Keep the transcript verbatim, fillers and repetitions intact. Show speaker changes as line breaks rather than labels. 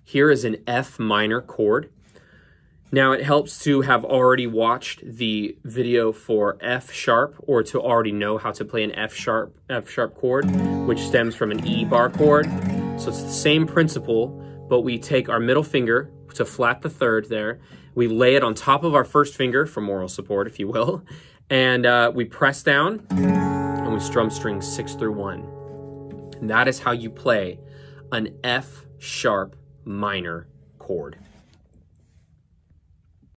Here is an F minor chord. Now it helps to have already watched the video for F sharp or to already know how to play an F sharp, F sharp chord, which stems from an E bar chord. So it's the same principle, but we take our middle finger to flat the third there. We lay it on top of our first finger for moral support, if you will, and uh, we press down and we strum strings six through one. And that is how you play an F sharp minor chord.